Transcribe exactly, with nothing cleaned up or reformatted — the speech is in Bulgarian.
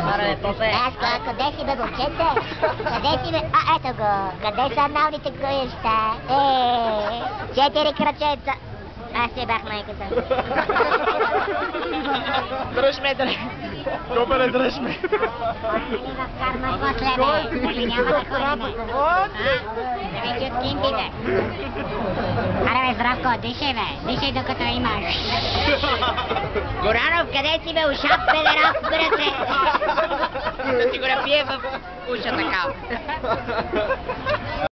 Аре, Попе! Ляско, къде си бе, момчете? Къде си бе? А, ето го. Къде са аналните коища? Е, четири крачеца. Аз си бях майката. Дръж ме, дръж! Копеле, дръж ме! Или в карма после, бе? Или няма да ходиме? А? Да ви чут кинтите. Аре, бе, Здравко, дишай, бе. Дишай докато имаш. Горанов, къде си, бе? Ушат, педерас, брате! Да си го напие в уша така.